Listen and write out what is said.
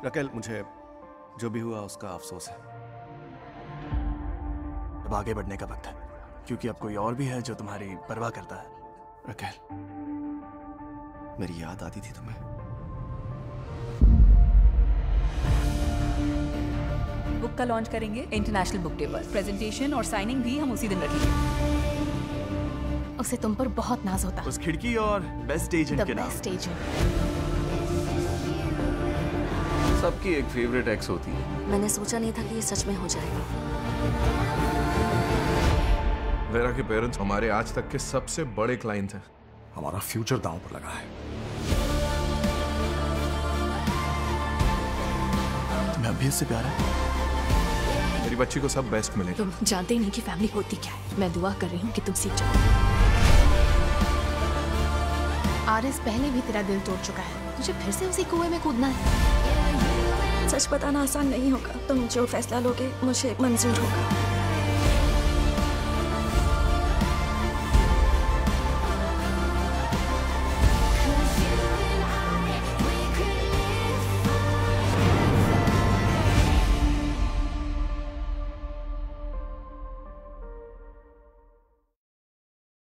Raquel, मुझे जो भी हुआ उसका अफसोस है। अब आगे बढ़ने का वक्त है, क्योंकि अब कोई और भी है जो तुम्हारी परवाह करता है। रकेल, मेरी याद आती थी तुम्हें? बुक का लॉन्च करेंगे इंटरनेशनल बुक डे पर। प्रेजेंटेशन और साइनिंग भी हम उसी दिन रखेंगे। उसे तुम पर बहुत नाज होता। उस खिड़की और बेस्ट एजेंट के नाम। Best agent. सबकी एक फेवरेट एक्स होती है। मैंने सोचा नहीं था कि ये सच में हो जाएगा। वेरा के पेरेंट्स हमारे आज तक के सबसे बड़े क्लाइंट हैं। हमारा फ्यूचर दांव पर लगा है। तुम्हें अभी इससे प्यार है? मेरी बच्ची को सब बेस्ट मिले। तुम जानते ही नहीं कि फैमिली होती क्या है। मैं दुआ कर रही हूँ कि तुम सीख जाओ। आरएस पहले भी तेरा दिल तोड़ चुका है, तुझे फिर से उसी कुएं में कूदना है। सच बताना आसान नहीं होगा। तुम जो फैसला लोगे मुझे मंजूर होगा।